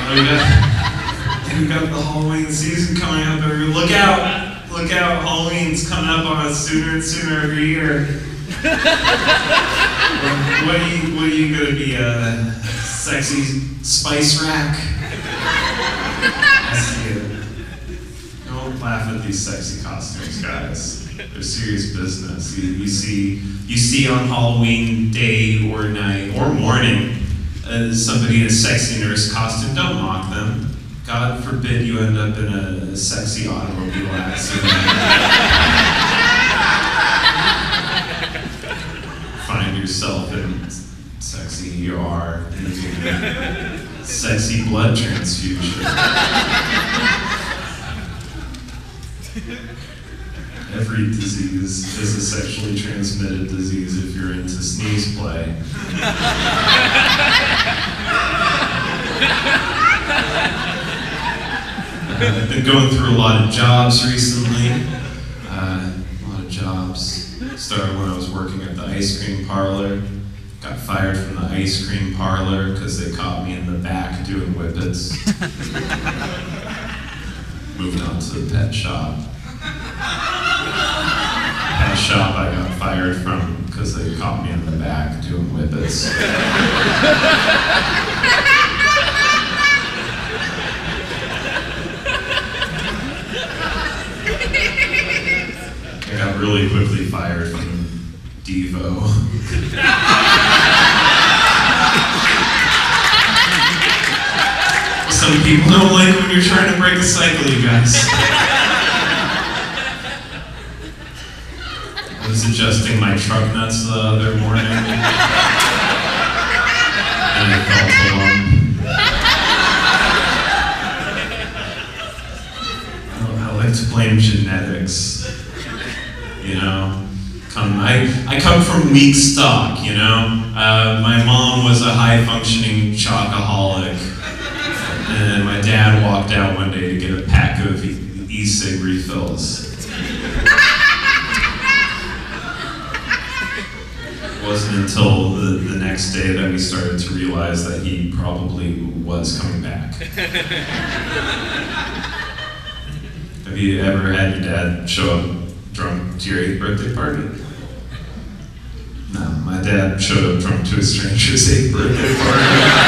we got the Halloween season coming up. Look out! Look out! Halloween's coming up on us sooner and sooner every year. What are you gonna be, a sexy spice rack? I see it. Don't laugh at these sexy costumes, guys. They're serious business. You see on Halloween day or night or morning somebody in a sexy nurse costume. Don't mock them. God forbid you end up in a sexy automobile accident. Find yourself in sexy ER, sexy blood transfusion. Every disease is a sexually transmitted disease if you're into sneeze play. I've been going through a lot of jobs recently. A lot of jobs. Started when I was working at the ice cream parlor. Got fired from the ice cream parlor because they caught me in the back doing whippets. Moved on to the pet shop. Pet shop I got fired from because they caught me in the back doing whippets. I got really quickly fired from Devo. Some people don't like when you're trying to break a cycle, you guys. I was adjusting my truck nuts the other morning, and I felt a lump. I like to blame genetics, you know. I come from weak stock, you know. My mom was a high-functioning chocoholic, and my dad walked out one day to get a pack of e-cig refills. It wasn't until the next day that we started to realize that he probably was coming back. Have you ever had your dad show up drunk to your 8th birthday party? No, my dad showed up drunk to a stranger's 8th birthday party.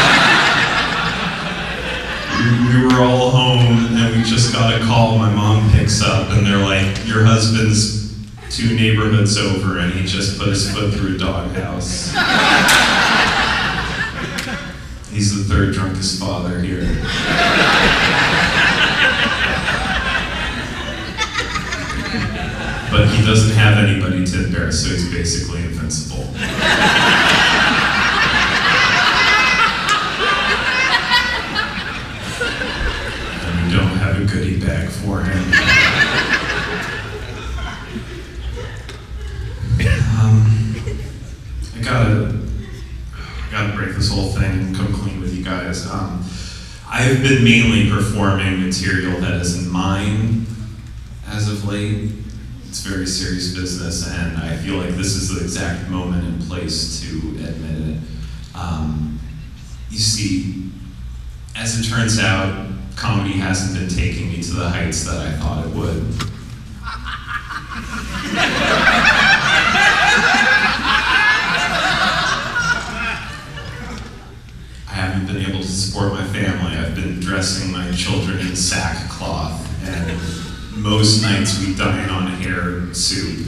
We were all home and we just got a call. My mom picks up and they're like, your husband's 2 neighborhoods over and he just put his foot through a doghouse. He's the 3rd drunkest father here. But he doesn't have anybody to embarrass, so he's basically invincible. And we don't have a goodie bag for him. I gotta break this whole thing and come clean with you guys. I've been mainly performing material that isn't mine as of late. It's very serious business, and I feel like this is the exact moment and place to admit it. You see, as it turns out, comedy hasn't been taking me to the heights that I thought it would. I haven't been able to support my family. I've been dressing my children in sackcloth, and most nights we dine on hair soup.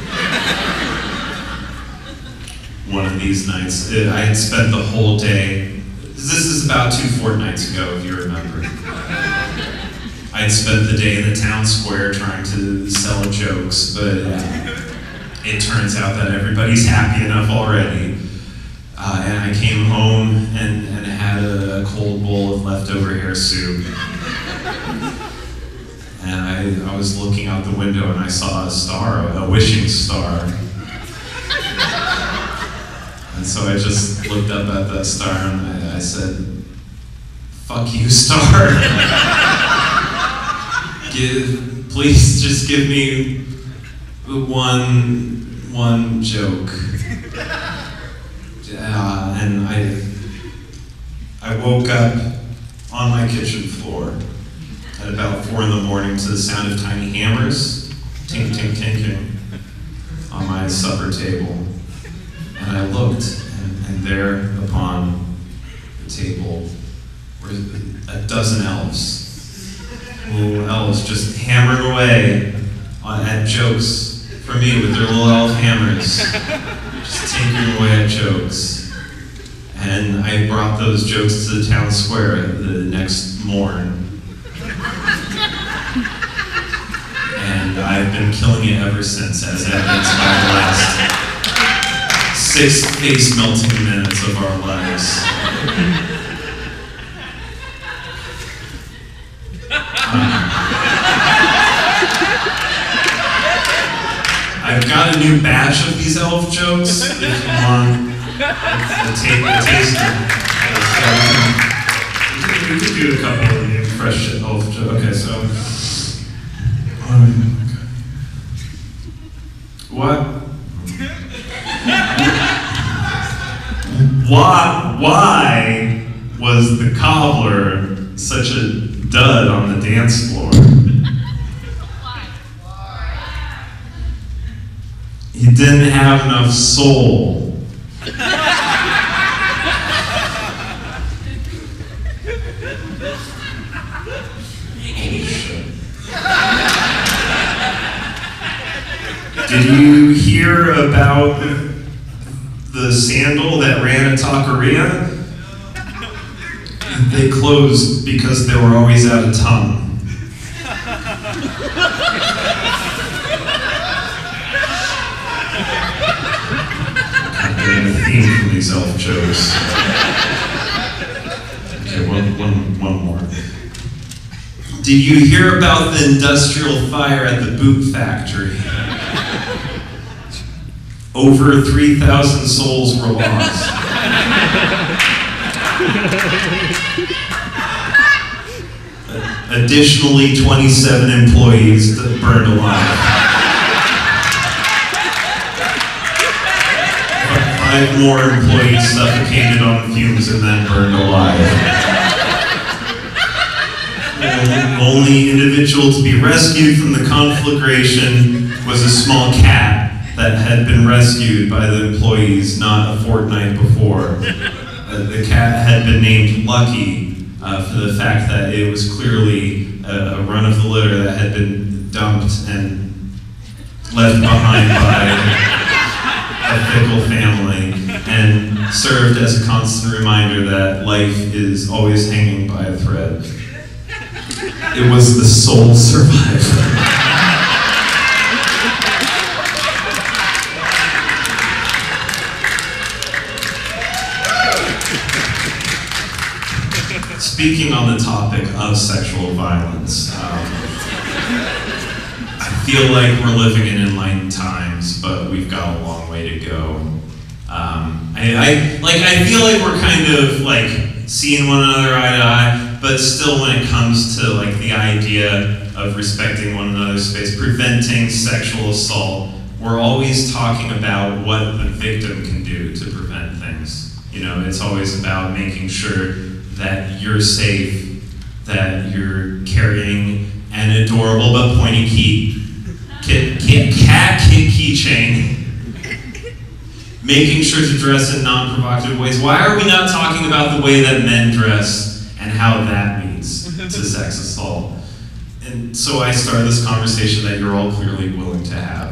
One of these nights, I had spent the whole day, this is about 2 fortnights ago, if you remember. I had spent the day in the town square trying to sell jokes, but it turns out that everybody's happy enough already. And I came home and had a cold bowl of leftover hair soup. And I was looking out the window and I saw a star, a wishing star. And so I just looked up at that star and I said, "Fuck you, star." Please just give me one joke. And I woke up on my kitchen floor at about 4 in the morning to the sound of tiny hammers, tink, tink, tinking, on my supper table. And I looked, and there upon the table were a dozen elves. Little elves just hammering away at jokes for me with their little elf hammers, just tinkering away at jokes. And I brought those jokes to the town square the next morn. And I've been killing it ever since, as evidenced by the last 6 face-melting minutes of our lives. I've got a new batch of these elf jokes, if you want the taster. We could do a couple of new fresh elf jokes. Okay, so... Why was the cobbler such a dud on the dance floor? He didn't have enough soul. Did you hear about the sandal that ran a taqueria? They closed because they were always out of tongue. I'm getting a theme from these elf jokes. Okay, one more. Did you hear about the industrial fire at the boot factory? Over 3,000 souls were lost. Additionally, 27 employees burned alive. 5 more employees suffocated on fumes and then burned alive. The only individual to be rescued from the conflagration was a small cat that had been rescued by the employees not a fortnight before. The cat had been named Lucky for the fact that it was clearly a run of the litter that had been dumped and left behind by a fickle family, and served as a constant reminder that life is always hanging by a thread. It was the sole survivor. Speaking on the topic of sexual violence, I feel like we're living in enlightened times, but we've got a long way to go. I feel like we're kind of like seeing one another eye to eye, but still, when it comes to like the idea of respecting one another's space, preventing sexual assault, we're always talking about what the victim can do to prevent things. You know, it's always about making sure that you're safe, that you're carrying an adorable but pointy cat keychain, making sure to dress in non-provocative ways. Why are we not talking about the way that men dress and how that leads to sex assault? And so I started this conversation that you're all clearly willing to have.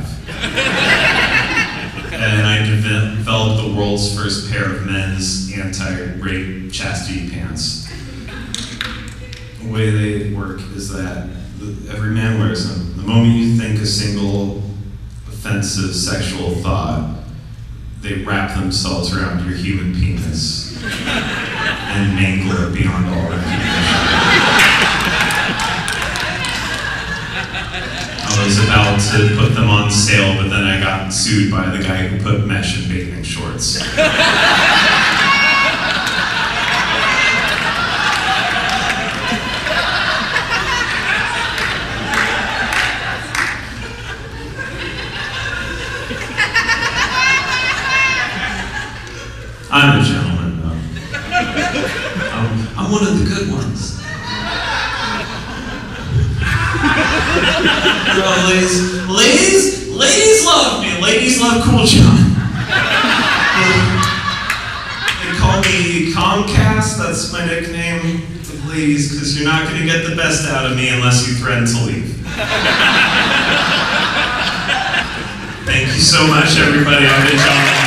And I developed the world's first pair of men's anti-rape chastity pants. The way they work is that every man wears them. The moment you think a single offensive sexual thought, they wrap themselves around your human penis and mangle it beyond all recognition. I was about to put them on sale, but then I got sued by the guy who put mesh in bathing shorts. I'm a gentleman, though. I'm one of the good ones. Oh, ladies love me. Ladies love Cool John. They call me Comcast. That's my nickname with ladies, because you're not going to get the best out of me unless you threaten to leave. Thank you so much, everybody. I've been John.